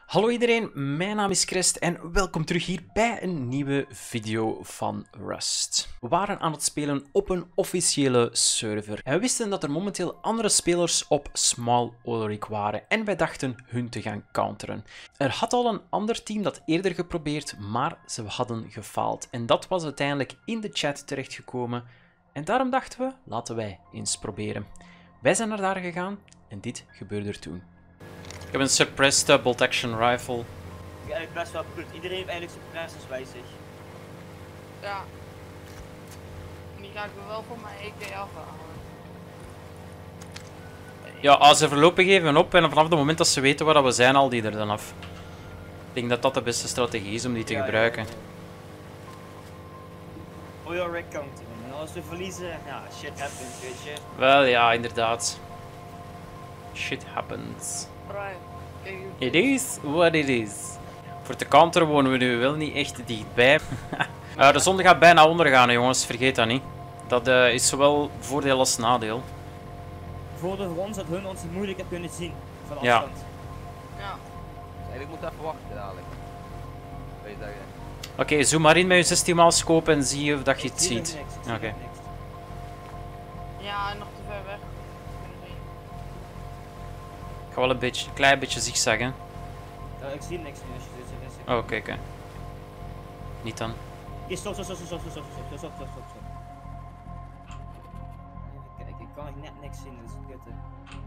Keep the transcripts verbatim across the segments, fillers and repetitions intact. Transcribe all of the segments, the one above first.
Hallo iedereen, mijn naam is Crest en welkom terug hier bij een nieuwe video van Rust. We waren aan het spelen op een officiële server en we wisten dat er momenteel andere spelers op Small Ulrich waren en wij dachten hun te gaan counteren. Er had al een ander team dat eerder geprobeerd, maar ze hadden gefaald en dat was uiteindelijk in de chat terechtgekomen en daarom dachten we, laten wij eens proberen. Wij zijn naar daar gegaan en dit gebeurde er toen. Ik heb een suppressed uh, bolt action rifle. Ja, eigenlijk best wel goed. Iedereen heeft eigenlijk suppressors bij zich. Ja. Die ga ik me wel voor mijn E K afhalen. Ja, als ze voorlopig even op en vanaf het moment dat ze weten waar we zijn, al die er dan af. Ik denk dat dat de beste strategie is om die te Ja, gebruiken. Ja, ja. Voor jouw rig counting. En als we verliezen, ja, shit happens, weet je. Wel ja, inderdaad. Shit happens. Brian, kijk hoe It is what it is. Voor te counteren wonen we nu wel niet echt dichtbij. uh, de zon gaat bijna ondergaan, jongens. Vergeet dat niet. Dat uh, is zowel voordeel als nadeel. Voordeel voor ons dat hun ons moeilijker kunnen zien. Van Ja. afstand. Ja. Dus eigenlijk moet even wachten dadelijk. Weet je dat je... Oké, okay, zoom maar in met je zestien maal scope en zie of dat je Ik het zie nog ziet. niks, ik Oké. zie Okay. nog niks. Ja, nog te ver weg. Kunnen zien. Ik ga wel een beetje, een klein beetje zigzaggen. Ja, ik zie niks nu als je dit zegt. Oh, oké, oké. Niet dan. Hier, stop, stop, stop, stop, stop, stop, stop, stop, stop, stop, stop, stop. Even kijken, ik kan echt net niks zien, dat is kut, hè.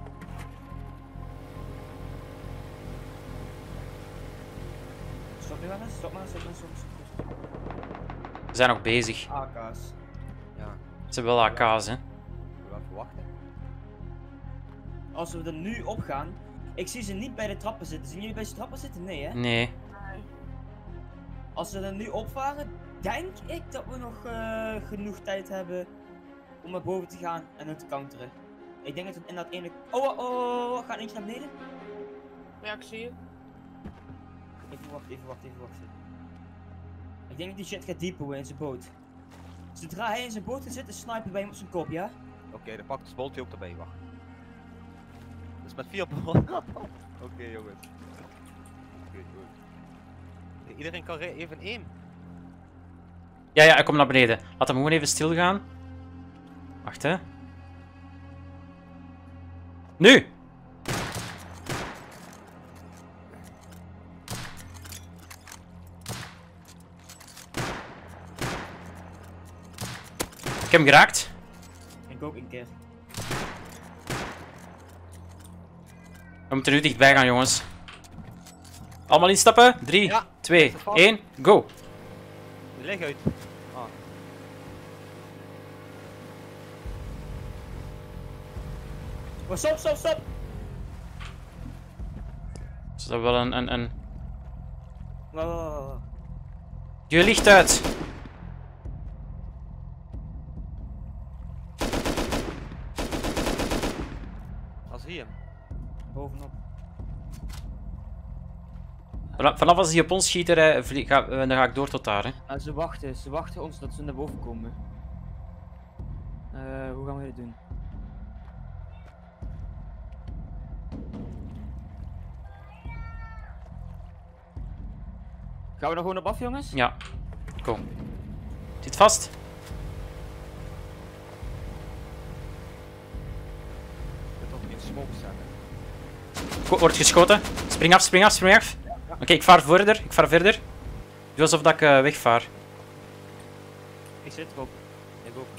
Stop nu maar eens, stop maar, stop maar, stop, stop, stop. We zijn nog bezig. A K's. Ja, Ze hebben wel A K's, hè. we even wachten. Als we er nu op gaan, ik zie ze niet bij de trappen zitten. Zien jullie bij de trappen zitten? Nee, hè? Nee. Nee. Als we er nu opvaren, denk ik dat we nog uh, genoeg tijd hebben om naar boven te gaan en hun te counteren. Ik denk dat we in dat ene... Oh, oh, oh, oh, gaat eentje naar beneden? Ja, ik zie je. Even wachten, even wachten, even wachten. Ik denk dat die shit gaat diepen in zijn boot. Zodra hij in zijn boot gaat zitten, snipen wij hem op zijn kop, ja? Oké, okay, dan pakt de boltje ook erbij, wacht. Dus met vier bollen. Oké okay, jongens. Okay, goed. Iedereen kan even één. Ja, ja, ik kom naar beneden. Laat hem gewoon even stilgaan. Wacht, hè. Nu! Ik heb hem geraakt. Ik ook een keer. We moeten nu dichtbij gaan, jongens. Allemaal instappen. drie, Ja, twee, vast. één, go! Leg uit. Ah. Oh, stop, stop, stop! Is dat wel een... een, een... Oh, oh, oh. Je licht uit! Als hier hem. Bovenop. Vanaf vanaf als hij op ons schiet, er, vlie- ga, dan ga ik door tot daar, hè. Ah, ze wachten, ze wachten ons dat ze naar boven komen. Uh, hoe gaan we dit doen? Gaan we er gewoon op af, jongens? Ja. Kom. Zit vast. Ik moet toch in smoke zetten. Ko- Wordt geschoten. Spring af, spring af, spring af. Oké, okay, ik vaar verder. Ik vaar verder. Doe alsof dat ik uh, wegvaar. Ik zit erop. Ik ook.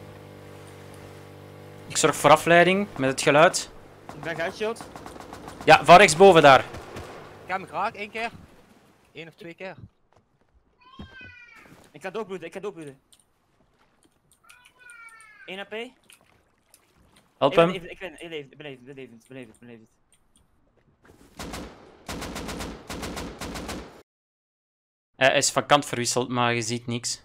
Ik zorg voor afleiding met het geluid. Ik ben geuitshield. Ja, van rechtsboven daar. Ik heb hem geraakt, één keer. Eén of twee keer. Ik ga doodbloeden, ik ga doodbloeden. één H P. Help Ik ben hem. even- Ik ben ik ben levend, ik ben levend, ik ben levend, ik ben levend, ik ben levend. Hij is van kant verwisseld, maar je ziet niks.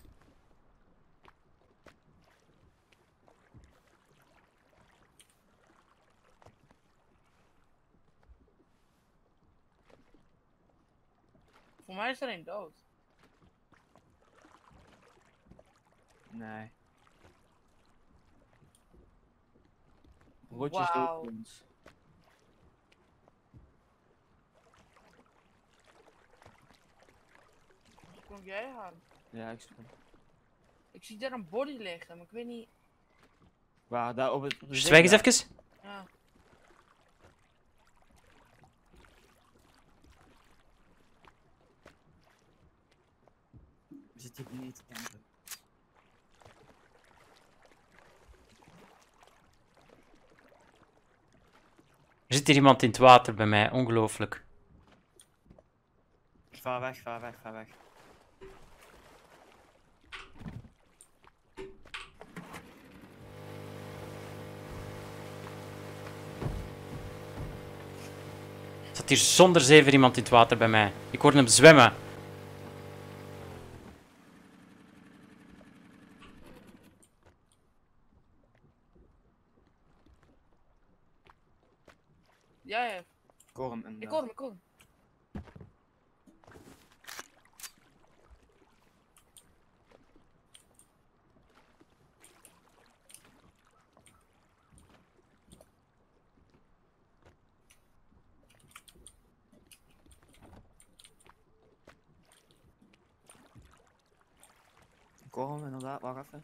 Voor mij is er een dood. Nee. Rotjes Wauw. dood voor ons. Kom jij aan? Ja, ik zoek hem. Ik zie daar een body liggen, maar ik weet niet. Waar, daar op het... op de Zwijg eens zee daar. even. Ja. We zitten hier niet te campen. Er zit hier iemand in het water bij mij, ongelooflijk. Vaar weg, vaar weg, vaar weg. Er zat hier zonder zeven iemand in het water bij mij. Ik hoorde hem zwemmen. Ja, ja. Ik hoor hem Ik inderdaad. hoor hem, ik hoor hem. Ik hoor hem inderdaad, wacht even.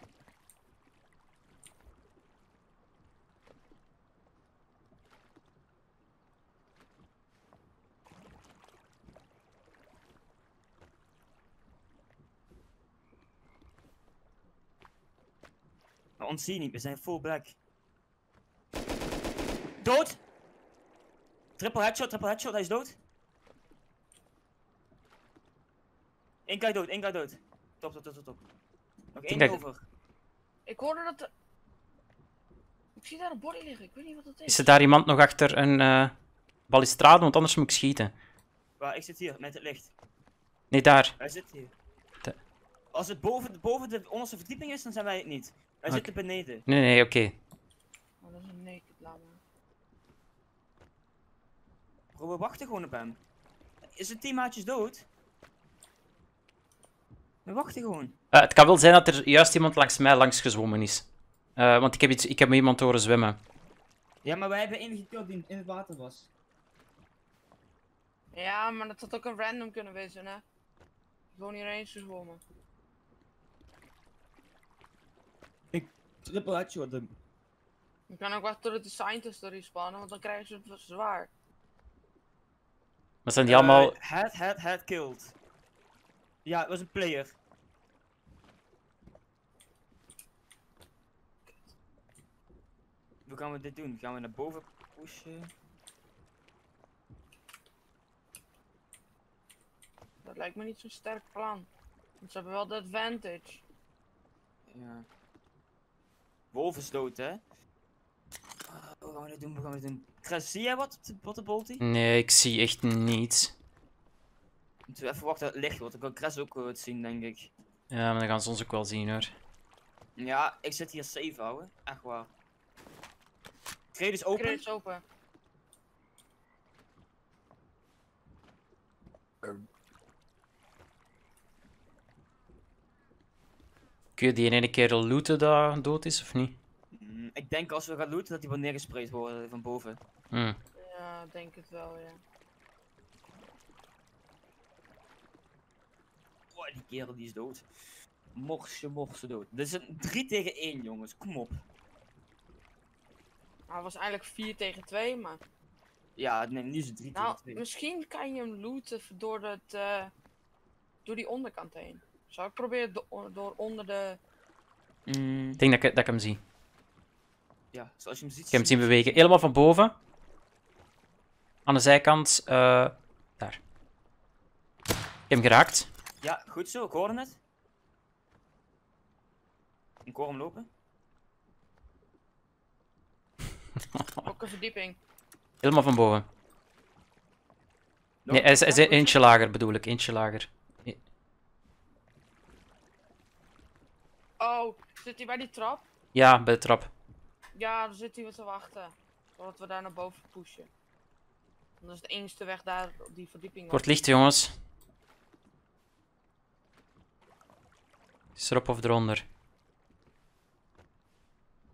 Maar ons zie je niet, we zijn full black. Dood! Triple headshot, triple headshot, hij is dood. Eén guy dood, één guy dood. Top, top, top, top, top. Nog één denk dat- over. Ik hoorde dat er... Ik zie daar een body liggen, ik weet niet wat dat is. Is er daar iemand nog achter een eh balustrade? Want anders moet ik schieten. Waar, ik zit hier, met het licht. Nee, daar. Wij zitten hier. De- Als het boven, de- boven de onderste verdieping is, dan zijn wij het niet. Wij Oké. zitten beneden. Nee, nee, oké. Oh, dat is een naked, laat maar. Bro, we wachten gewoon op hem. Is het teammaatjes dood? We wachten gewoon. Eh, het kan wel zijn dat er juist iemand langs mij langs gezwommen is. Eh, want ik heb, iets, ik heb iemand horen zwemmen. Ja, maar wij hebben één gekild die in het water was. Ja, maar dat had ook een random kunnen wezen, hè. Gewoon hierheen zwommen. Triple headshot hem. Je kan ook wachten tot de scientists er respawnen, want dan krijgen ze het zwaar. Maar zijn die allemaal... Uh, head, head, head killed. Ja, het was een player. Hoe gaan we dit doen? Gaan we naar boven pushen? Dat lijkt me niet zo'n sterk plan. Want ze hebben wel de advantage. Ja. Wolf is dood, hè? Ah, hoe gaan we dit doen? Hoe gaan we dit doen? Chris, zie jij wat? Wat de boltie? Nee, ik zie echt niets. Moeten we even wachten dat het licht wordt. Dan kan Chris ook wel het zien, denk ik. Ja, maar dan gaan ze ons ook wel zien, hoor. Ja, ik zit hier safe houden. Echt waar. Crate is open. Crate is open. Kun je die ene kerel looten dat dood is, of niet? Mm, ik denk als we gaan looten dat die wel neergespreid worden van boven. Hm. Ja, denk het wel, ja. Oh, die kerel die is dood. Morsje, morsje dood. Dit is een drie tegen één, jongens. Kom op. Nou, het was eigenlijk vier tegen twee, maar... Ja, nee, nu is het drie Nou, tegen twee. misschien kan je hem looten door, het, eh, door die onderkant heen. Zou ik proberen do door onder de... Mm, Ik denk dat ik, dat ik hem zie. ja, zoals je hem ziet. Ik heb hem zien bewegen. Helemaal van boven. Aan de zijkant. eh daar. Ik heb hem geraakt. Ja, goed zo. Ik hoorde het. Ik hoor hem lopen. Ook een verdieping. Helemaal van boven. Nee, hij is, hij is eentje lager bedoel ik. Eentje lager. Oh, zit hij bij die trap? Ja, bij de trap. Ja, dan zit hij wat te wachten. Totdat we daar naar boven pushen. Dat is de enige weg daar op die verdieping. Kort licht, jongens. Is erop of eronder?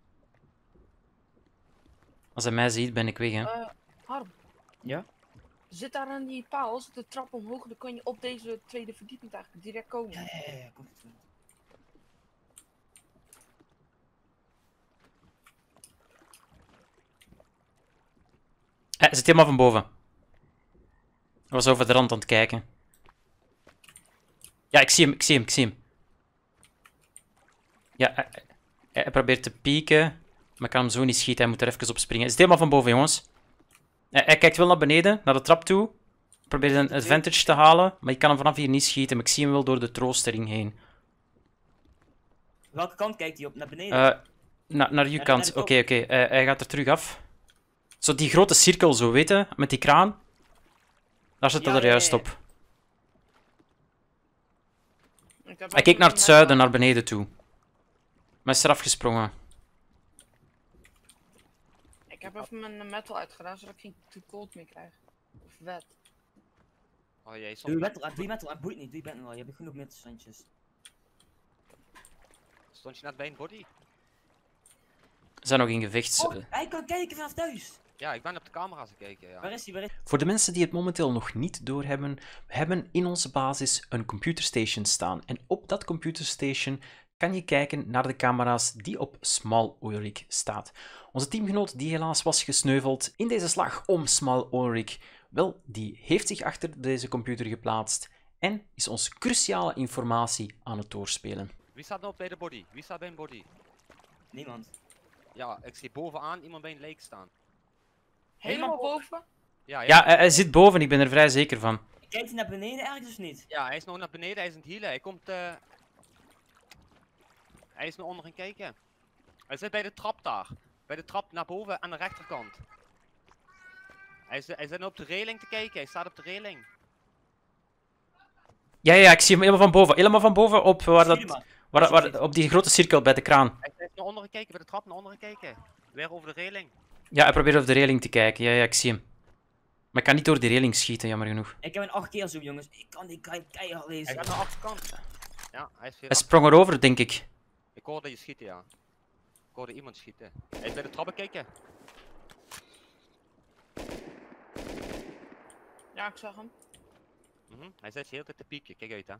Als hij mij ziet, ben ik weg, hè. Eh, Harm. Ja? Zit daar aan die paal, zit de trap omhoog, dan kan je op deze tweede verdieping eigenlijk direct komen. Ja, ja, ja, komt goed. Hij zit helemaal van boven. Hij was over de rand aan het kijken. Ja, ik zie hem, ik zie hem, ik zie hem. Ja, hij, hij- hij probeert te pieken, maar ik kan hem zo niet schieten. Hij moet er even op springen. Hij zit helemaal van boven, jongens. Hij, hij kijkt wel naar beneden, naar de trap toe. Probeert een advantage te halen, maar je kan hem vanaf hier niet schieten. Maar ik zie hem wel door de troostering heen. Welke kant kijkt hij op? Naar beneden? Eh, na, naar uw Naar- kant. naar de Oké, oké. Eh, hij gaat er terug af. Zo die grote cirkel, zo weten, met die kraan. Daar zit hij Ja, er ja, juist ja. op. Ik heb Hij ook keek naar een het zuiden, metal- naar beneden toe. Maar is eraf gesprongen. Ik heb even mijn metal uitgedaan, zodat ik geen too cold meer krijg. Of wet. Oh jee, Doe soms je metal aan, doe je metal aan, boeit niet, doe je metal al, je hebt genoeg metalstandjes. stond je net bij een body. Ze zijn nog in gevecht. Oh, hij kan kijken vanaf thuis! Ja, ik ben op de camera's gekeken, ja. Waar is hij, waar is hij? Voor de mensen die het momenteel nog niet doorhebben, we hebben in onze basis een computerstation staan. En op dat computerstation kan je kijken naar de camera's die op Small Ulrich staat. Onze teamgenoot die helaas was gesneuveld in deze slag om Small Ulrich, wel, die heeft zich achter deze computer geplaatst en is ons cruciale informatie aan het doorspelen. Wie staat nou bij de body? Wie staat bij een body? Niemand. Ja, ik zie bovenaan iemand bij een lake staan. Helemaal Helemaal boven? Ja, ja. Ja, hij, hij zit boven, ik ben er vrij zeker van. Kijkt hij naar beneden ergens of niet? Ja, hij is nog naar beneden, hij is aan het healen. Hij komt, eh... Hij is naar onder gaan kijken. Hij zit bij de trap daar. Bij de trap naar boven aan de rechterkant. Hij, is, hij zit nu op de reling te kijken, hij staat op de reling. Ja, ja, ik zie hem helemaal van boven. Helemaal van boven op, waar Zie je dat, maar. waar, waar, op die grote cirkel bij de kraan. Hij is naar onder gekeken, bij de trap naar onder gekeken. Weer over de reling. Ja, hij probeert op de reling te kijken. Ja, ja, ik zie hem. Maar ik kan niet door die reling schieten, jammer genoeg. Ik heb een acht keer zoom, jongens. Ik kan die kei- keihard Hij lezen. gaat naar de achterkant. Ja, hij is weer Hij sprong erover, denk ik. Ik hoorde je schieten, ja. Ik hoorde iemand schieten. Hij is bij de trappen kijken. Ja, ik zag hem. Mhm. Hij zit de hele tijd te pieken, kijk uit hè.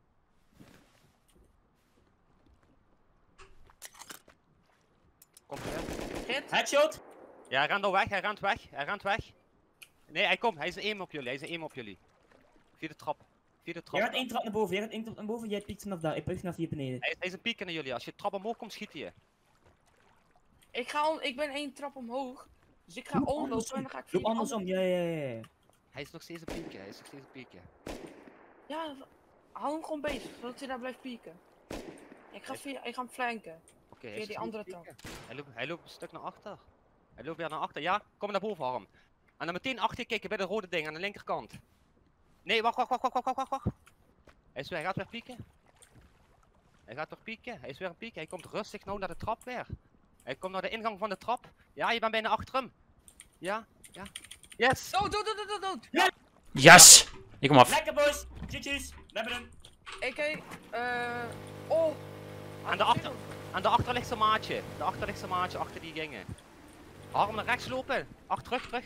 Komt hij? Hit? Headshot! Ja, hij rent al weg, hij rent weg, hij rent weg. Nee, hij komt, hij is een aim op jullie, hij is een aim op jullie. Via de trap. Via de trap. Jij gaat één trap naar boven, jij gaat één trap naar boven, jij piekt vanaf daar, ik piek vanaf hier beneden. Hij, is- hij is een pieken naar jullie, als je de trap omhoog komt, schiet hij je. Ik, ga on ik ben één trap omhoog. Dus ik ga omlopen en dan ga ik via Loop die andere- andersom, ja, ja, ja, ja. Hij is nog steeds een pieken, hij is nog steeds een pieken. Ja, hou hem gewoon bezig, zodat hij daar blijft pieken. Ik ga, via, ik ga hem flanken. Oké, hij Via is die nog andere steeds trap. pieken. Hij loopt, hij loopt een stuk naar achter. Hij loopt weer naar achter, ja, kom naar boven Harm. En dan meteen achter je kijken bij de rode ding aan de linkerkant. Nee, wacht, wacht, wacht, wacht, wacht, wacht, wacht. Hij, is weer, hij gaat weer pieken. Hij gaat weer pieken, hij is weer een piek. Hij komt rustig nou naar de trap weer. Hij komt naar de ingang van de trap. Ja, je bent bijna achter hem. Ja, ja. Yes! Dood, dood, dood, dood, dood! Yes! Ik kom af. Lekker boys! Tjutjus! We hebben hem! Ik, eh, oh! Aan de achter, aan de achterlichtse maatje. De achterlichtse maatje achter die gingen. Arm naar rechts lopen. Achter, terug, terug.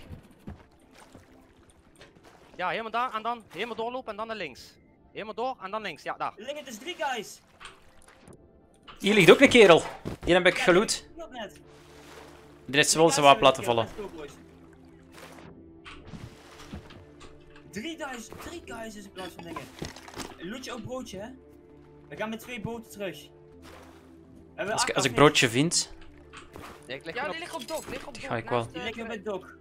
Ja, helemaal daar en dan helemaal doorlopen en dan naar links. Helemaal door en dan links. Ja, daar. Er liggen dus drie guys! Hier ligt ook een kerel. Die heb ik geloot. Klopt net. Die heeft ze wel zijn wapen laten vallen. Drie guys, drie guys is in plaats van dingen. Loot je ook broodje, hè? We gaan met twee boten terug. We hebben Als ik, acht als ik afniks. broodje vind. Nee, ik lig Ja, gewoon die op... ligt op dok, ligt op dok. ga ik naast wel. de- Die liggen met Dok.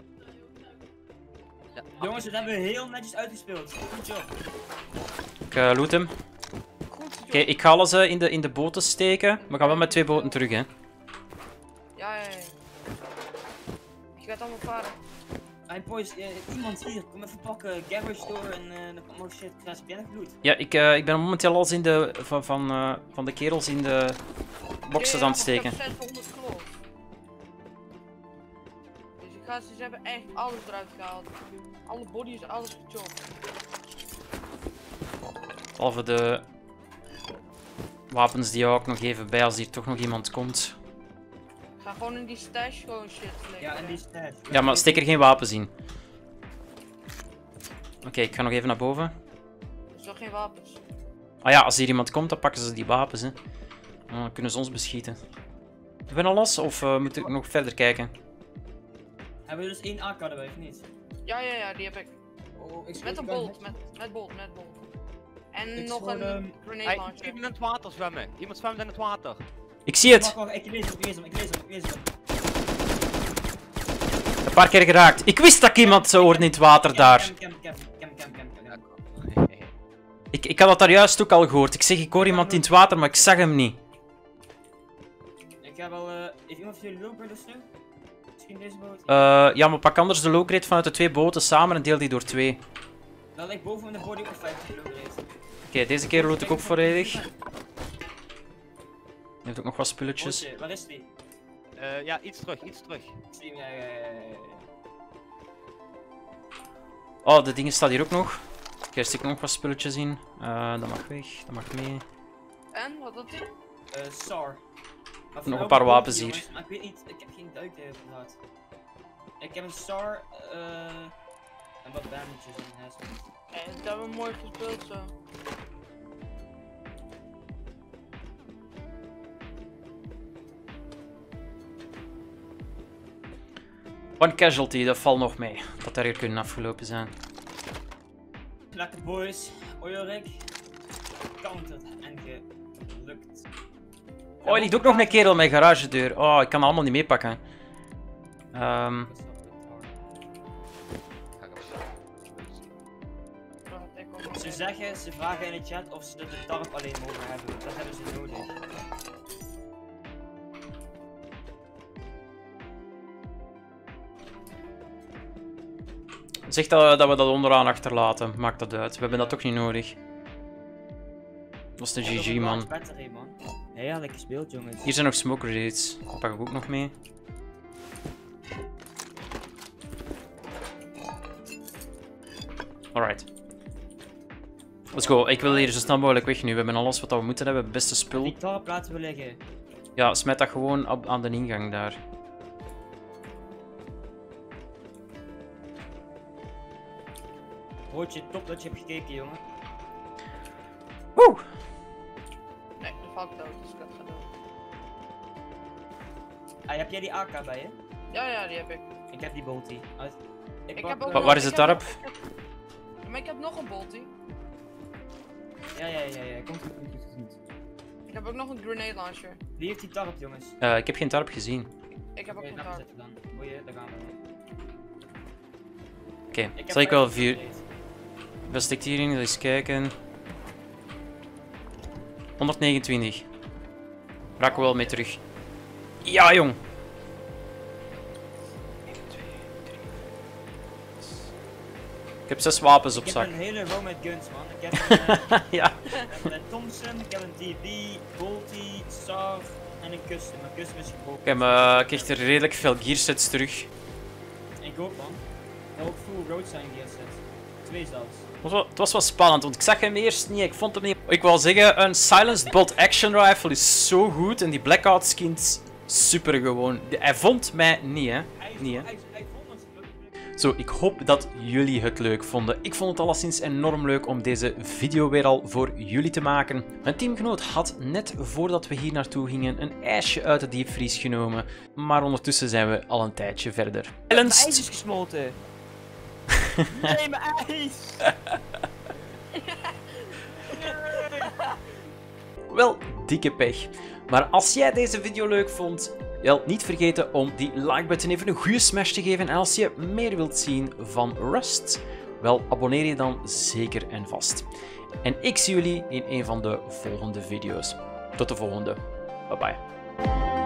Ja, Jongens, dat hebben we heel netjes uitgespeeld. Goed job. Ik uh, loot hem. Goed, joh. Oké, ik ga alles uh, in, de, in de boten steken. We gaan wel met twee boten terug, hè. Ja, ja, ja. Je gaat allemaal varen. Hey boys, eh, iemand hier, kom even pakken. Garage door en eh dan komt nog shit. Krijg je nog bloed. Ja, ik, uh, ik ben momenteel alles in de, van, van, uh, van de kerels in de boxes aan het steken. Ik heb zeshonderd klopt. Dus ik ga, ze hebben echt alles eruit gehaald. Alle bodies, alles gechopt. Behalve de wapens die hou ik nog even bij als hier toch nog iemand komt. Ik ga gewoon in die stash gewoon shit flikken. Ja, en die stash. Ja, maar steek er geen wapens in. okay, ik ga nog even naar boven. Er is toch geen wapens? Ah ja, als hier iemand komt, dan pakken ze die wapens. Hè. Dan kunnen ze ons beschieten. Ben je al los of uh, moet ik nog verder kijken? Hebben we dus één A K erbij, of niet? Ja, ja, ja, die heb ik. Oh, ik Met een bolt, met, met bolt, met bolt. En Ik nog schoon, een ehm, grenade Hey, launcher. iemand in het water zwemmen. Iemand zwemt in het water. Ik zie het! Wacht, wacht, ik lees hem, ik lees hem, ik lees hem, ik lees hem. Een paar keer geraakt. Ik wist dat ik iemand zou horen in het water daar. Cam, cam, cam, cam, cam, cam, cam. Ik, ik had dat daar juist ook al gehoord. Ik zeg, ik hoor iemand in het water, maar ik zag hem niet. Ik heb wel, uh, heeft iemand van jullie lopen dus nu? Misschien deze boot? Uh, ja, maar pak anders de low-grade vanuit de twee boten samen en deel die door twee. Dan ligt boven de body op vijftig low grade. Oké, deze keer loot ik ook volledig. Je hebt ook nog wat spulletjes. Bootje, waar is die? Uh, ja, iets terug, iets terug. Ik zie hem, ja, ja, ja, ja, ja. Oh, de dingen staan hier ook nog. Oké, er steken nog wat spulletjes in. Uh, dat mag weg, dat mag mee. En, wat had hij? Uh, Sar. Maar Nog voor een paar elke wapens boot, hier. jongens, maar ik weet niet, ik heb geen duikdelen gehad. Ik heb een Sar, eh... en wat bandages en hazards. En dat hebben we mooi gespeeld zo. One casualty, dat valt nog mee. Dat daar hier kunnen afgelopen zijn. Lekker boys, Ojorik. Counter en gelukt. Oh, er ligt ook nog een kerel met garagedeur. Oh, ik kan allemaal niet meepakken. Ehm... Ze zeggen, ze vragen in de chat of ze de tarp alleen mogen hebben. Dat hebben ze nodig. Zeg dat, dat we dat onderaan achterlaten. Maakt dat uit. We hebben dat ook niet nodig. Dat is de G G, man. Battery, man. Heerlijk gespeeld, jongens. Hier zijn nog smoke grenades. Die pak ik ook nog mee. Alright. Let's go. Ik wil hier zo snel mogelijk weg nu. We hebben alles wat we moeten hebben. Het beste spul. Die tarp laten we liggen. Ja, smijt dat gewoon op, aan de ingang daar. Broodje, top dat je hebt gekeken, jongen. Woe! Nee, de valt dood, dus ik heb het gedaan. Ah, heb jij die A K bij je? Ja, ja, die heb ik. Ik heb die boltie. Uit. Ik, Ik pak, heb ook eh, Wa- nog- waar is ik het heb tarp? nog- ik heb- Maar ik heb nog een boltie. Ja, ja, ja, ja. Komt goed, komt goed, komt goed. Ik heb ook nog een grenade launcher. Wie heeft die tarp, jongens? Uh, ik heb geen tarp gezien. Ik heb ook Oké, een laat tarp. zitten dan. Boeien, daar gaan we. Oké, Ik heb zal ik wel vijftig vier. gereden. Wat stikt hierin? Eens kijken. honderdnegenentwintig. Raken we wel mee terug. Ja, jong! Ik heb zes wapens op Ik zak. heb een hele row met guns, man. Ik heb een, eh, Ja. een Thompson, ik heb een D B, Bolty, Sar en een custom. Mijn custom is gebroken. Ik heb uh, ik krijg er redelijk veel gearsets terug. Ik ook, man. Ik heb ook full road sign gearsets. Twee zelfs. Het was, wel, het was wel spannend, want ik zag hem eerst niet, ik vond hem niet. Ik wil zeggen, een Silenced Bolt Action Rifle is zo goed en die Blackout skins super gewoon. Die- Hij vond mij niet, hè. Hij, Niet, hè. hij, hij vond ons leuk. Zo, ik hoop dat jullie het leuk vonden. Ik vond het alleszins enorm leuk om deze video weer al voor jullie te maken. Mijn teamgenoot had net voordat we hier naartoe gingen een ijsje uit de diepvries genomen. Maar ondertussen zijn we al een tijdje verder. Mijn ijs is gesmolten. Nee, mijn ijs! Wel, dikke pech. Maar als jij deze video leuk vond, wel, niet vergeten om die like-button even een goede smash te geven. En als je meer wilt zien van Rust, wel, abonneer je dan zeker en vast. En ik zie jullie in een van de volgende video's. Tot de volgende. Bye bye.